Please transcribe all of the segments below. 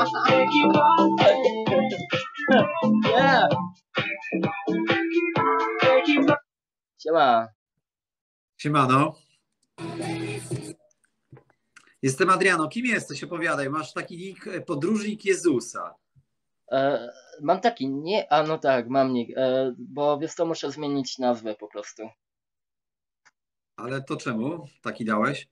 Yeah. Siema. Siemano. Jestem Adriano. Kim jesteś? Opowiadaj. Masz taki nick podróżnik Jezusa. Mam taki, nie, no tak, mam nick, bo wiesz co, muszę zmienić nazwę po prostu. Ale to czemu taki dałeś?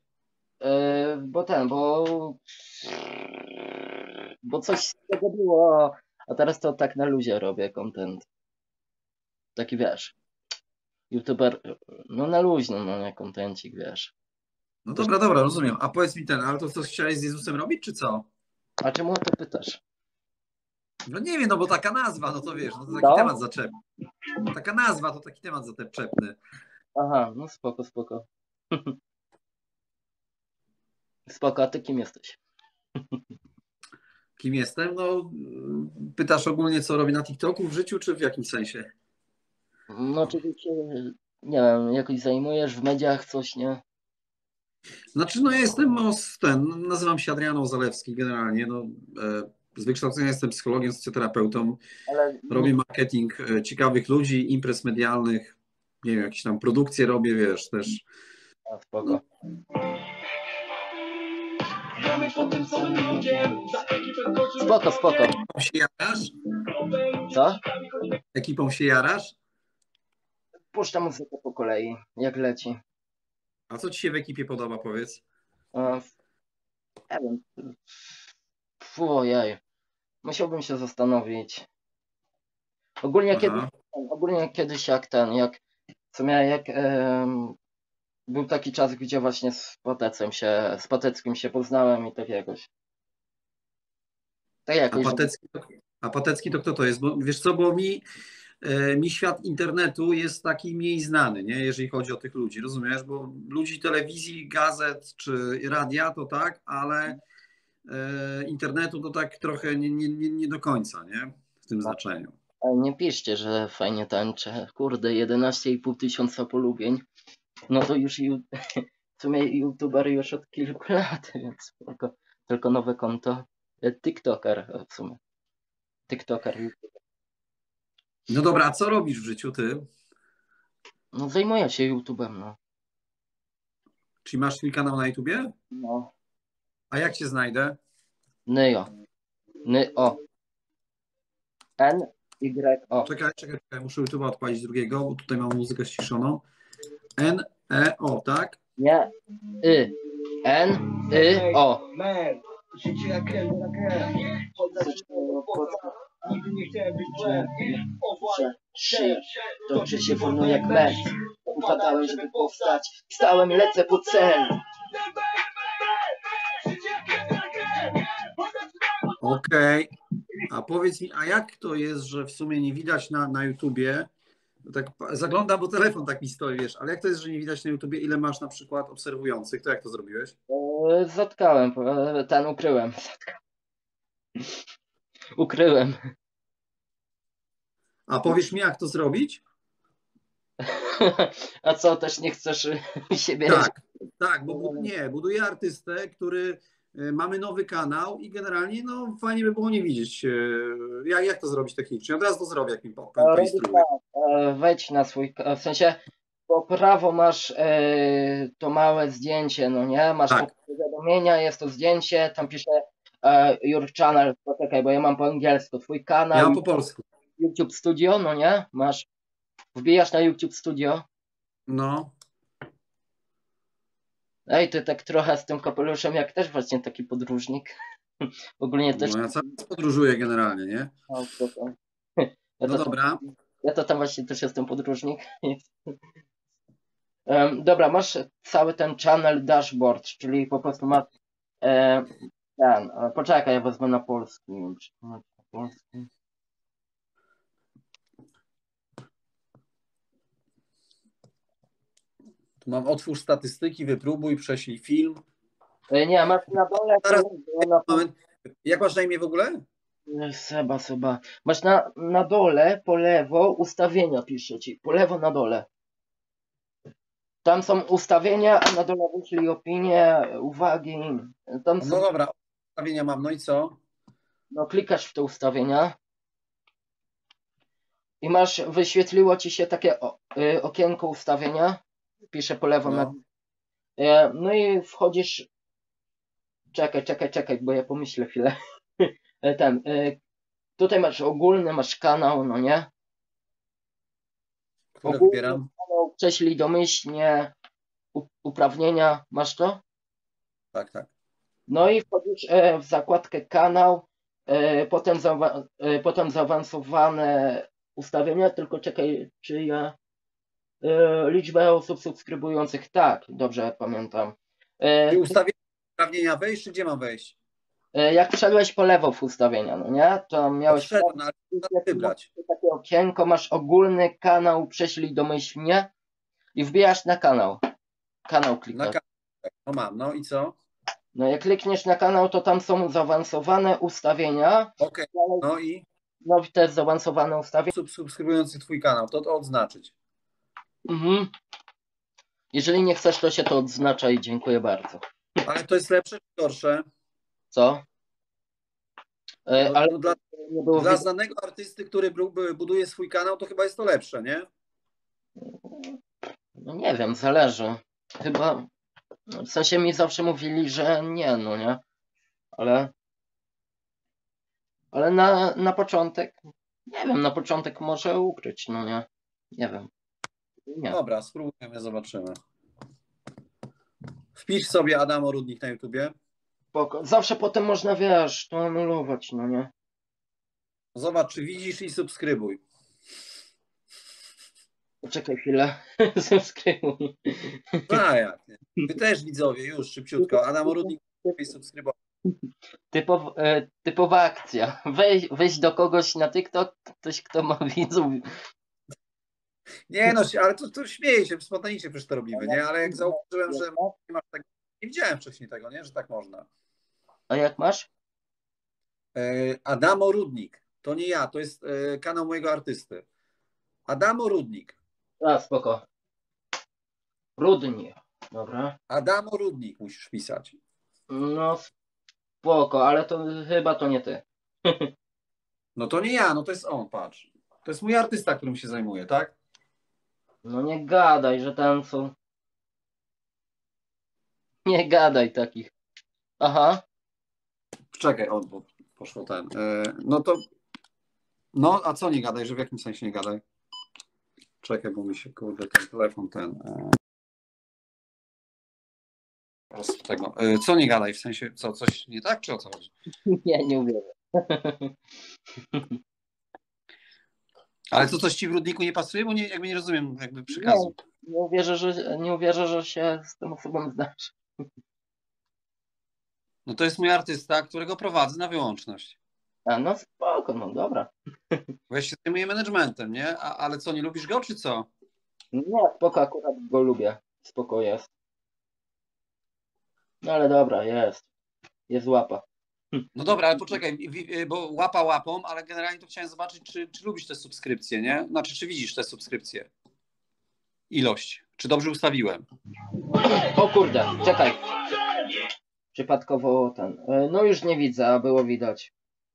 Bo coś z tego było, a teraz to tak na luzie robię content. Taki wiesz, youtuber, no na luźno, no nie kontencik, wiesz. No dobra, rozumiem. A powiedz mi ale to co chciałeś z Jezusem robić, czy co? A czemu o to pytasz? No nie wiem, no bo taka nazwa, no to wiesz, no to taki Co? temat zaczepny. Taka nazwa to taki temat zaczepny. Aha, no spoko. Spoko, a ty kim jesteś? Kim jestem? No pytasz ogólnie, co robię na TikToku w życiu, czy w jakim sensie? No oczywiście, nie wiem, jakoś zajmujesz w mediach coś, nie? Znaczy, no ja jestem nazywam się Adriano Zalewski generalnie, no z wykształcenia jestem psychologiem, socjoterapeutą, Ale robię marketing ciekawych ludzi, imprez medialnych, nie wiem, jakieś tam produkcje robię, wiesz, też. spoko. Spoko. Ekipą się jarasz? Co? Ekipą się jarasz? Puszczam muzykę po kolei, jak leci. A co ci się w ekipie podoba, powiedz? Nie wiem. Ojej. Musiałbym się zastanowić. Ogólnie kiedyś jak w sumie był taki czas, gdzie właśnie z Pateckim się poznałem i tak jakoś. Tak jakoś. A Patecki to kto to jest? Bo wiesz co, bo mi świat internetu jest taki mniej znany, nie? Jeżeli chodzi o tych ludzi, rozumiesz? Bo ludzi telewizji, gazet czy radia to tak, ale internetu to tak trochę nie do końca, nie? W tym znaczeniu. Nie piszcie, że fajnie tańczę. Kurde, 11,5 tysiąca polubień. No to już w sumie youtuber już od kilku lat, więc tylko nowe konto. TikToker w sumie. TikToker. No dobra, a co robisz w życiu ty? No zajmuję się YouTube'em, no. Czyli masz swój kanał na YouTubie? No. A jak się znajdę? Nyo. N-Y-O. Czekaj, muszę YouTube'a odpalić drugiego, bo tutaj mam muzykę ściszoną. N-E-O, tak? Nie. N-Y-O. Życie jak nigdy nie chciałem być Toczy się wolno jak mecz. Upadałem, żeby powstać. Wstałem i lecę po cel. Okej. A powiedz mi, a jak to jest, że w sumie nie widać na YouTubie, tak zaglądam, bo telefon tak mi stoi, wiesz, ale jak to jest, że nie widać na YouTubie, ile masz na przykład obserwujących, to jak to zrobiłeś? Zatkałem, ukryłem. Ukryłem. A powiesz mi, jak to zrobić? A co, też nie chcesz siebie... Tak, bo buduję artystę, który mamy nowy kanał i generalnie no fajnie by było nie widzieć. Jak to zrobić technicznie? Od razu to zrobię, jak mi poinstruuje. Wejdź na swój, w sensie po prawo masz to małe zdjęcie, no nie? Masz powiadomienia, jest to zdjęcie, tam pisze your channel, poczekaj, bo ja mam po angielsku, twój kanał. Ja mam po polsku. YouTube Studio, no nie? Wbijasz na YouTube Studio. No. Ej, ty tak trochę z tym kapeluszem, jak też właśnie taki podróżnik. Ogólnie też... No ja cały czas podróżuję generalnie, nie? No dobra. Ja to tam właśnie też jestem podróżnik. Dobra, masz cały ten channel dashboard, czyli po prostu masz poczekaj, ja wezmę na polski. Tu mam otwórz statystyki, wypróbuj, prześlij film. Nie, masz na dole... Moment. Jak masz na imię w ogóle? Seba. Masz na dole, po lewo, ustawienia pisze ci. Po lewo na dole. Tam są ustawienia, a na dole wyślij opinie, uwagi. No dobra, ustawienia mam, no i co? No klikasz w te ustawienia i wyświetliło ci się takie okienko ustawienia. Piszę po lewo na... No. No i wchodzisz... Czekaj, bo ja pomyślę chwilę. Tutaj masz ogólny, masz kanał, no nie? Które Ogólny wybieram? kanał, prześlij domyślnie, uprawnienia, masz to? Tak, tak. No i wchodzisz w zakładkę kanał, potem zaawansowane ustawienia, tylko czekaj, czy ja liczbę osób subskrybujących, tak, dobrze pamiętam. Czy ustawienia uprawnienia wejść, czy gdzie mam wejść? Jak wszedłeś po lewo w ustawienia, no nie? To miałeś Wszedłem, no, ale trzeba wybrać. takie okienko, masz ogólny kanał, prześlij domyślnie i wbijasz na kanał. Kanał Na klikasz. kanał. No mam, no i co? No jak klikniesz na kanał, to tam są zaawansowane ustawienia. Okej, no i No i te zaawansowane ustawienia. subskrybujący twój kanał, to odznaczyć. Mhm. Jeżeli nie chcesz, to się to odznacza i dziękuję bardzo. Ale to jest lepsze czy gorsze? Co? No, Ale no dla nie było dla widać. znanego artysty, który buduje swój kanał, to chyba jest to lepsze, nie? No nie wiem, zależy. Chyba, w sensie mi zawsze mówili, że nie, no nie? Ale na początek, nie wiem, na początek może ukryć, no nie? Nie wiem. Nie. Dobra, spróbujemy, zobaczymy. Wpisz sobie Adamo Rudnik na YouTubie. Spoko. Zawsze potem można, wiesz, to anulować, no nie? Zobacz, czy widzisz i subskrybuj. Poczekaj chwilę. Subskrybuj. A jak nie? Wy też widzowie, już szybciutko. Adamo Rudnik i subskrybuj. Typowa akcja. Weź do kogoś na TikTok, ktoś, kto ma widzów. Nie no, ale to śmieję się, spontanicznie przecież to robimy, nie? Ale jak zauważyłem, że nie masz tego, nie widziałem wcześniej tego, nie? Że tak można. A jak masz? Adamo Rudnik. To nie ja, to jest kanał mojego artysty. Adamo Rudnik. A, spoko. Rudnie. Dobra. Adamo Rudnik musisz pisać. No spoko, ale to chyba to nie ty. No to nie ja, no to jest on, patrz. To jest mój artysta, którym się zajmuję, tak? No nie gadaj, że tam są. Nie gadaj takich. Aha. Czekaj, o, bo poszło ten. No to. No, a co nie gadaj, że w jakim sensie nie gadaj? Czekaj, bo mi się kurde ten telefon ten. Z tego. Co nie gadaj, w sensie co, coś nie tak, czy o co chodzi? Nie uwierzę. Ale to coś ci w Rudniku nie pasuje, bo jakby nie rozumiem jakby przekazu. Nie uwierzę, że się z tą osobą znasz. No to jest mój artysta, którego prowadzę na wyłączność. A no spoko, no dobra. Bo ja się zajmuję managementem, nie? Ale co, nie lubisz go, czy co? Nie, spoko, akurat go lubię. Spoko jest. No ale dobra, jest. Jest łapa. No dobra, ale poczekaj, bo łapa łapą, ale generalnie to chciałem zobaczyć, czy lubisz te subskrypcje, nie? Znaczy, czy widzisz te subskrypcje? Ilość. Czy dobrze ustawiłem? O kurde, czekaj. Przypadkowo ten. No już nie widzę, a było widać.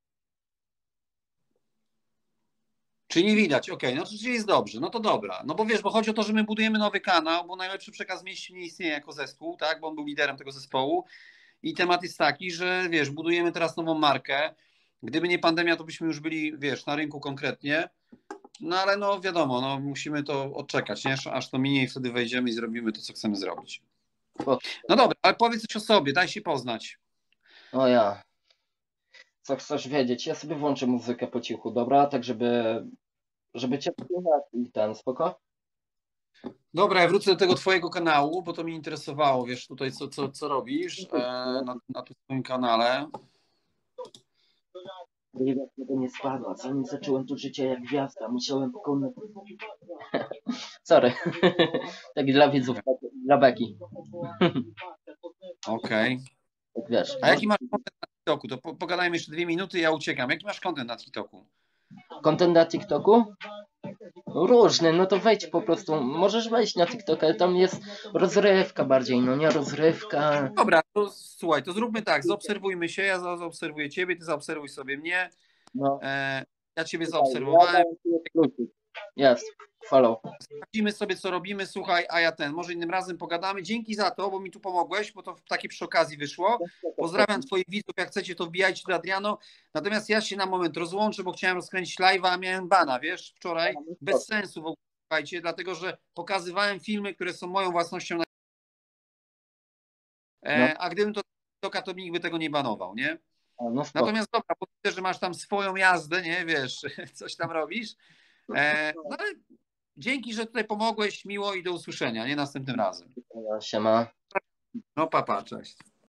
Czy nie widać? Okej, no to czyli jest dobrze, no to dobra. No bo wiesz, bo chodzi o to, że my budujemy nowy kanał, bo najlepszy przekaz w mieście nie istnieje jako zespół, tak? Bo on był liderem tego zespołu. I temat jest taki, że wiesz, budujemy teraz nową markę. Gdyby nie pandemia, to byśmy już byli, wiesz, na rynku konkretnie. No ale no wiadomo, no musimy to odczekać, nie? Aż to minie i wtedy wejdziemy i zrobimy to, co chcemy zrobić. No dobra, ale powiedz coś o sobie, daj się poznać. O ja. Co chcesz wiedzieć? Ja sobie włączę muzykę po cichu, dobra? Tak, żeby cię i ten, spoko? Dobra, ja wrócę do tego twojego kanału, bo to mnie interesowało, wiesz, tutaj co robisz na tym swoim kanale. Oliwia tego nie spadła. Zanim zacząłem to życie jak gwiazda, musiałem pokonać... Sorry. Tak dla widzów, dla beki. Okej. Tak wiesz. A jaki masz content na TikToku? To pogadajmy jeszcze 2 minuty, ja uciekam. Jaki masz content na TikToku? Content na TikToku? Różny, no to wejdź po prostu, możesz wejść na TikToka, tam jest rozrywka bardziej, no nie rozrywka. Dobra, to słuchaj, to zróbmy tak, zaobserwujmy się, ja zaobserwuję ciebie, ty zaobserwuj sobie mnie, No, ja ciebie zaobserwowałem, jest, follow. sprawdzimy sobie, co robimy, słuchaj, a ja może innym razem pogadamy. Dzięki za to, bo mi tu pomogłeś, bo to takie przy okazji wyszło. Pozdrawiam twoich widzów, jak chcecie, to wbijajcie do Adriano. Natomiast ja się na moment rozłączę, bo chciałem rozkręcić live'a, a miałem bana, wiesz, wczoraj, bez sensu w ogóle, słuchajcie, dlatego, że pokazywałem filmy, które są moją własnością, a gdybym to nikt by tego nie banował, nie? No spoko. Natomiast dobra, bo widzę, że masz tam swoją jazdę, nie, wiesz, coś tam robisz, no ale dzięki, że tutaj pomogłeś, miło i do usłyszenia, nie następnym razem. Siema. No papa, cześć.